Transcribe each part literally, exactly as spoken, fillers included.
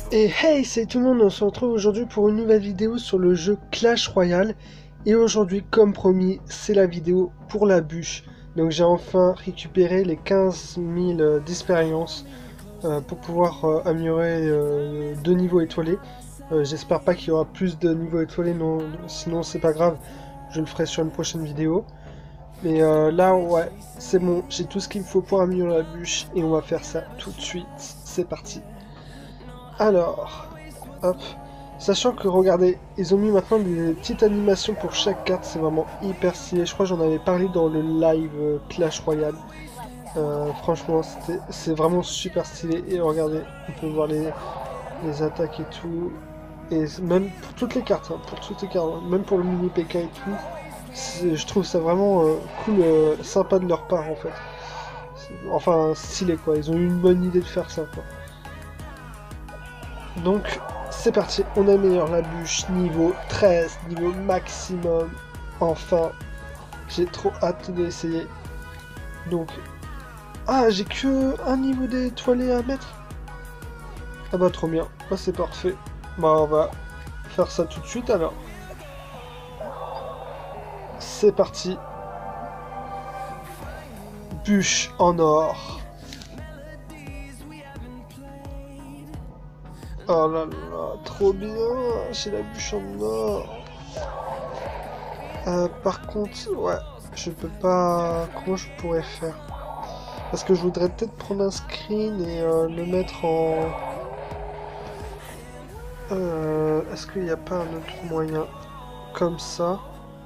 Et hey, salut tout le monde, on se retrouve aujourd'hui pour une nouvelle vidéo sur le jeu Clash Royale. Et aujourd'hui, comme promis, c'est la vidéo pour la bûche. Donc j'ai enfin récupéré les quinze mille euh, d'expérience euh, pour pouvoir euh, améliorer euh, deux niveaux étoilés. Euh, J'espère pas qu'il y aura plus de niveaux étoilés, non, sinon c'est pas grave, je le ferai sur une prochaine vidéo. Mais euh, là, ouais, c'est bon, j'ai tout ce qu'il me faut pour améliorer la bûche et on va faire ça tout de suite. C'est parti. Alors... Hop. Sachant que, regardez, ils ont mis maintenant des petites animations pour chaque carte, c'est vraiment hyper stylé. Je crois que j'en avais parlé dans le live euh, Clash Royale. Euh, franchement, c'est vraiment super stylé. Et regardez, on peut voir les, les attaques et tout. Et même pour toutes les cartes, hein, pour toutes les cartes, hein, même pour le mini P K et tout. Je trouve ça vraiment euh, cool, euh, sympa de leur part en fait. Enfin, stylé quoi, ils ont eu une bonne idée de faire ça quoi. Donc, c'est parti, on améliore la bûche, niveau treize, niveau maximum. Enfin, j'ai trop hâte de l'essayer. Donc, ah, j'ai que un niveau d'étoilé à mettre. Ah bah trop bien, bah, c'est parfait. Bah on va faire ça tout de suite alors. C'est parti. Bûche en or. Oh là là, trop bien, j'ai la bûche en or. Euh, par contre, ouais, je peux pas... Comment je pourrais faire? Parce que je voudrais peut-être prendre un screen et euh, le mettre en... Euh, Est-ce qu'il n'y a pas un autre moyen? Comme ça.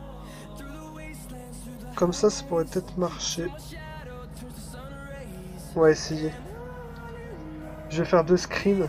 Comme ça, ça pourrait peut-être marcher. On va essayer. Je vais faire deux screens.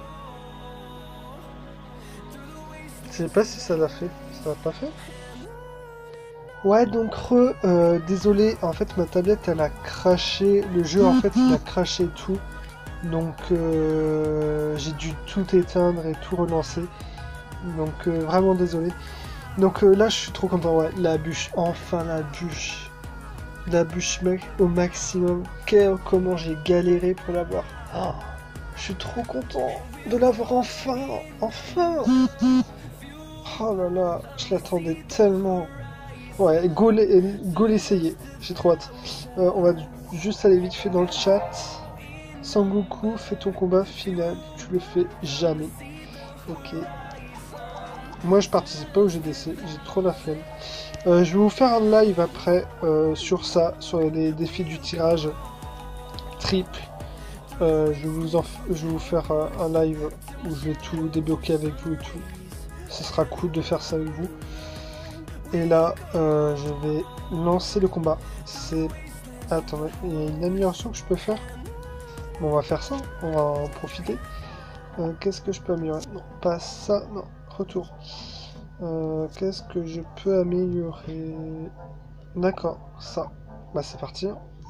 Je sais pas si ça l'a fait. Ça l'a pas fait? Ouais, donc re, euh, désolé, en fait ma tablette elle a craché, le jeu en fait il a craché tout, donc euh, j'ai dû tout éteindre et tout relancer, donc euh, vraiment désolé. Donc euh, là je suis trop content, ouais, la bûche, enfin la bûche, la bûche mec au maximum, Quel, comment j'ai galéré pour l'avoir, oh, je suis trop content de l'avoir enfin, enfin. Oh là là, je l'attendais tellement. Ouais, go l'essayer, j'ai trop hâte. Euh, on va juste aller vite fait dans le chat. Sangoku, fais ton combat final, tu le fais jamais. Ok. Moi je participe pas au G D C, j'ai trop la flemme. Euh, je vais vous faire un live après euh, sur ça, sur les défis du tirage triple. Euh, je, vais vous en je vais vous faire un, un live où je vais tout débloquer avec vous et tout. Ce sera cool de faire ça avec vous. Et là, euh, je vais lancer le combat. C'est... Attends, il y a une amélioration que je peux faire. Bon, on va faire ça, on va en profiter. Euh, Qu'est-ce que je peux améliorer? Non, pas ça, non, retour. Euh, Qu'est-ce que je peux améliorer? D'accord, ça. Bah c'est parti.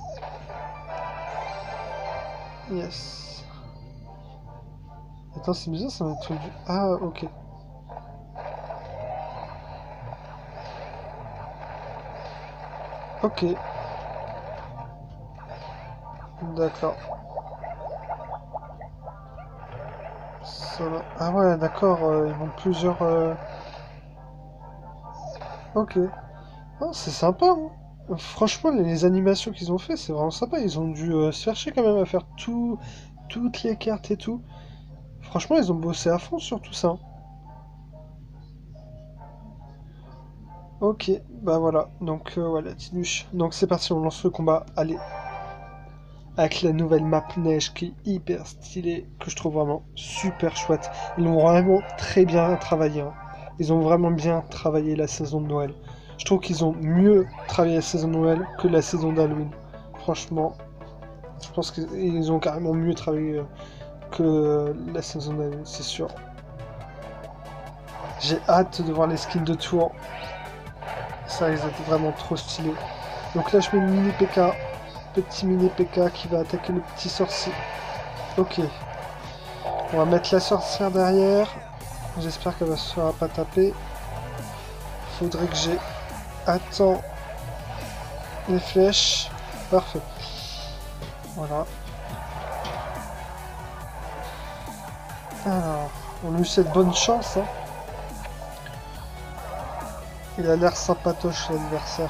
Yes. Attends, c'est bizarre, ça m'a tout du... Ah, ok. Ok. D'accord. Ça va... Ah ouais, d'accord, euh, ils vont plusieurs... Euh... Ok. Oh, c'est sympa, hein. Franchement, les, les animations qu'ils ont fait, c'est vraiment sympa. Ils ont dû euh, se chercher quand même à faire tout, toutes les cartes et tout. Franchement, ils ont bossé à fond sur tout ça. Ok, bah voilà. Donc, euh, voilà, petite bûche. Donc, c'est parti, on lance le combat. Allez. Avec la nouvelle map neige qui est hyper stylée, que je trouve vraiment super chouette. Ils l'ont vraiment très bien travaillé, hein. Ils ont vraiment bien travaillé la saison de Noël. Je trouve qu'ils ont mieux travaillé la saison de Noël que la saison d'Halloween. Franchement, je pense qu'ils ont carrément mieux travaillé que la saison d'Halloween, c'est sûr. J'ai hâte de voir les skins de tour. Ça, ils étaient vraiment trop stylés. Donc là, je mets le mini P K. Petit mini P K qui va attaquer le petit sorcier. Ok. On va mettre la sorcière derrière. J'espère qu'elle ne se fera pas taper. Faudrait que j'ai... Attends. Les flèches. Parfait. Voilà. Alors, on a eu cette bonne chance, hein. Il a l'air sympatoche l'adversaire.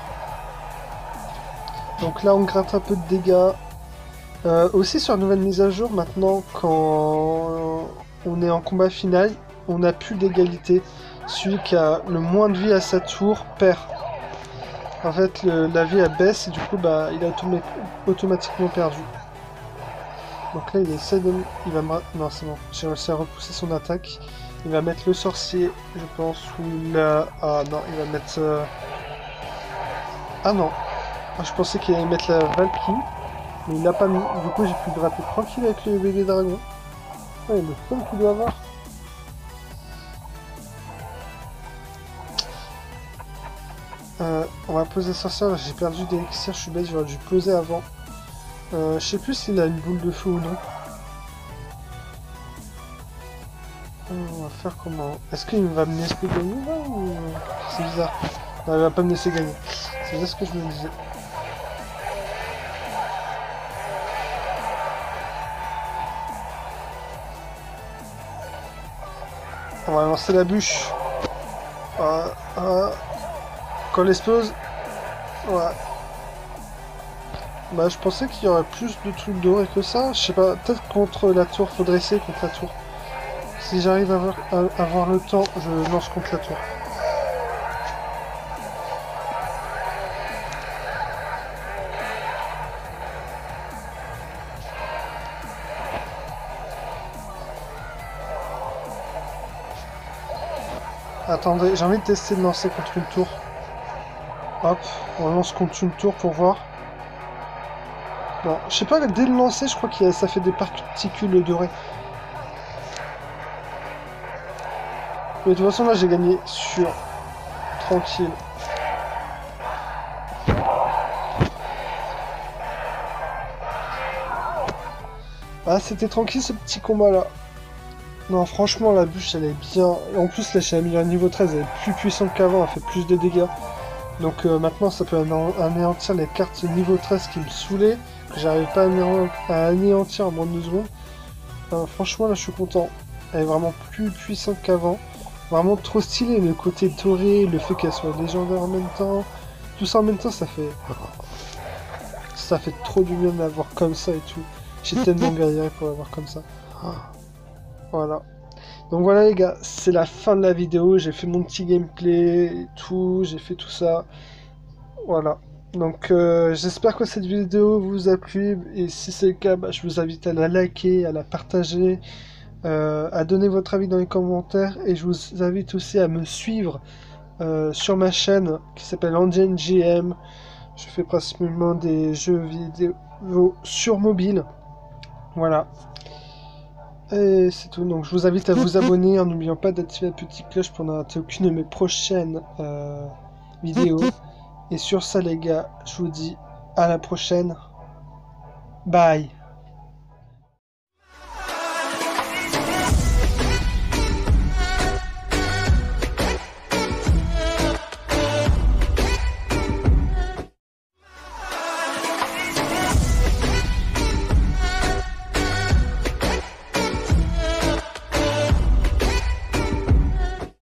Donc là on gratte un peu de dégâts. Euh, aussi sur la nouvelle mise à jour, maintenant quand on est en combat final, on n'a plus d'égalité. Celui qui a le moins de vie à sa tour perd. En fait le, la vie elle baisse et du coup bah, il a automa automatiquement perdu. Donc là il essaie de... Il va me... Non c'est bon, j'ai réussi à repousser son attaque. Il va mettre le sorcier, je pense, ou là... Ah non, il va mettre... Euh... Ah non. Ah, je pensais qu'il allait mettre la Valkyrie, mais il l'a pas mis. Du coup, j'ai pu gratter tranquille avec le bébé dragon. Ouais, le fun qu'il doit avoir. Euh, on va poser sorcière, j'ai perdu d'élixir, je suis bête, j'aurais dû poser avant. Euh, je sais plus s'il a une boule de feu ou non. On va faire comment? Est-ce qu'il va me laisser gagner là ou... C'est bizarre. Non, il va pas me laisser gagner. C'est juste ce que je me disais. On va lancer la bûche. Ah, ah. Quand l'explose. Ouais. Bah je pensais qu'il y aurait plus de trucs dorés que ça. Je sais pas, peut-être contre la tour, faudrait essayer contre la tour. Si j'arrive à avoir, à avoir le temps, je lance contre la tour. Attendez, j'ai envie de tester de lancer contre une tour. Hop, on lance contre une tour pour voir. Non, je sais pas, dès le lancer, je crois que ça fait des particules dorées. Mais de toute façon, là, j'ai gagné sur... Tranquille. Ah, c'était tranquille, ce petit combat-là. Non, franchement, la bûche, elle est bien... Et en plus, là, j'ai mis un niveau treize, elle est plus puissante qu'avant, elle fait plus de dégâts. Donc euh, maintenant, ça peut anéantir les cartes niveau treize qui me saoulaient, que j'arrive pas à anéantir en moins de deux secondes. Euh, franchement, là, je suis content. Elle est vraiment plus puissante qu'avant. Vraiment trop stylé, le côté doré, le fait qu'elle soit légendaire en même temps. Tout ça en même temps, ça fait... Ça fait trop du bien de l'avoir comme ça et tout. J'ai tellement galéré pour l'avoir comme ça. Voilà. Donc voilà les gars, c'est la fin de la vidéo. J'ai fait mon petit gameplay et tout, j'ai fait tout ça. Voilà. Donc euh, j'espère que cette vidéo vous a plu. Et si c'est le cas, bah, je vous invite à la liker, à la partager. Euh, à donner votre avis dans les commentaires et je vous invite aussi à me suivre euh, sur ma chaîne qui s'appelle Andy G M. Je fais principalement des jeux vidéo sur mobile. Voilà. Et c'est tout. Donc je vous invite à vous abonner en n'oubliant pas d'activer la petite cloche pour ne rater aucune de mes prochaines euh, vidéos. Et sur ça les gars, je vous dis à la prochaine. Bye.